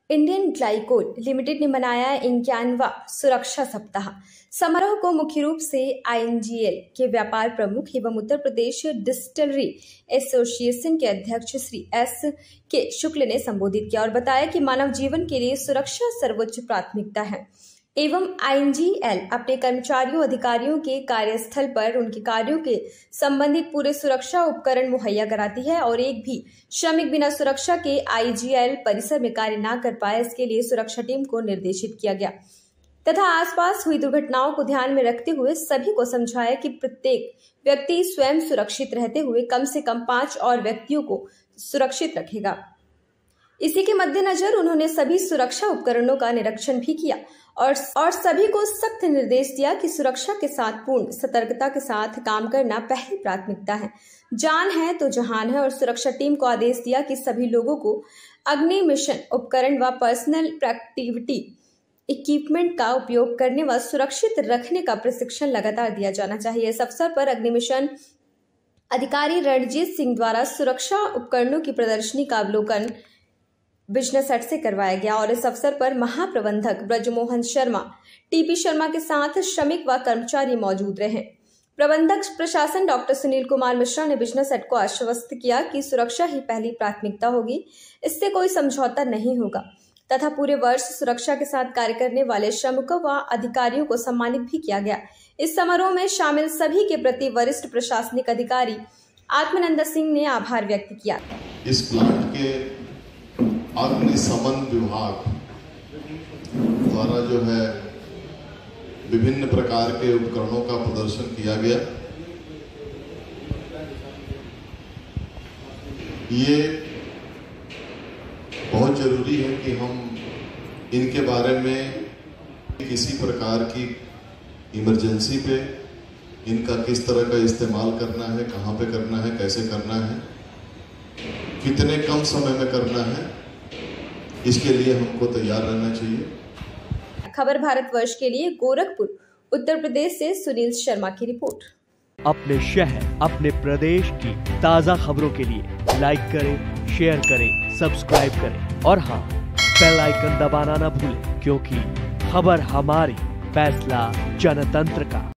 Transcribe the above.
Indian glycol limited ने मनाया 51वां सुरक्षा सप्ताह। समारोह को मुख्य रूप से INGL के व्यापार प्रमुख एवं उत्तर प्रदेश डिस्टिलरी एसोसिएशन के अध्यक्ष श्री S.K. शुक्ल ने संबोधित किया और बताया कि मानव जीवन के लिए सुरक्षा सर्वोच्च प्राथमिकता है एवं INGL अपने कर्मचारियों अधिकारियों के कार्यस्थल पर उनके कार्यों के संबंधित पूरे सुरक्षा उपकरण मुहैया कराती है और एक भी श्रमिक बिना सुरक्षा के IGL परिसर में कार्य न कर पाए, इसके लिए सुरक्षा टीम को निर्देशित किया गया तथा आसपास हुई दुर्घटनाओं को ध्यान में रखते हुए सभी को समझाया कि प्रत्येक व्यक्ति स्वयं सुरक्षित रहते हुए कम से कम 5 और व्यक्तियों को सुरक्षित रखेगा। इसी के मद्देनजर उन्होंने सभी सुरक्षा उपकरणों का निरीक्षण भी किया और सभी को सख्त निर्देश दिया कि सुरक्षा के साथ पूर्ण सतर्कता के साथ काम करना पहली प्राथमिकता है। जान है तो जहान है और सुरक्षा टीम को आदेश दिया कि सभी लोगों को अग्नि मिशन उपकरण व पर्सनल प्रोटेक्टिव इक्विपमेंट का उपयोग करने व सुरक्षित रखने का प्रशिक्षण लगातार दिया जाना चाहिए। इस अवसर पर अग्नि मिशन अधिकारी रणजीत सिंह द्वारा सुरक्षा उपकरणों की प्रदर्शनी का अवलोकन बिजनेस सेट से करवाया गया और इस अवसर पर महाप्रबंधक ब्रजमोहन शर्मा, TP शर्मा के साथ श्रमिक व कर्मचारी मौजूद रहे। प्रबंधक प्रशासन डॉक्टर सुनील कुमार मिश्रा ने बिजनेस सेट को आश्वस्त किया कि सुरक्षा ही पहली प्राथमिकता होगी, इससे कोई समझौता नहीं होगा तथा पूरे वर्ष सुरक्षा के साथ कार्य करने वाले श्रमिकों व अधिकारियों को सम्मानित भी किया गया। इस समारोह में शामिल सभी के प्रति वरिष्ठ प्रशासनिक अधिकारी आत्मानंद सिंह ने आभार व्यक्त किया। इस प्लांट के अग्निशमन विभाग द्वारा जो है विभिन्न प्रकार के उपकरणों का प्रदर्शन किया गया। ये बहुत जरूरी है कि हम इनके बारे में किसी प्रकार की इमरजेंसी पे इनका किस तरह का इस्तेमाल करना है, कहाँ पे करना है, कैसे करना है, कितने कम समय में करना है, इसके लिए हमको तैयार रहना चाहिए। खबर भारतवर्ष के लिए गोरखपुर उत्तर प्रदेश से सुनील शर्मा की रिपोर्ट। अपने शहर अपने प्रदेश की ताज़ा खबरों के लिए लाइक करें, शेयर करें, सब्सक्राइब करें और हाँ, बेल आइकन दबाना ना भूलें, क्योंकि खबर हमारी, फैसला जनतंत्र का।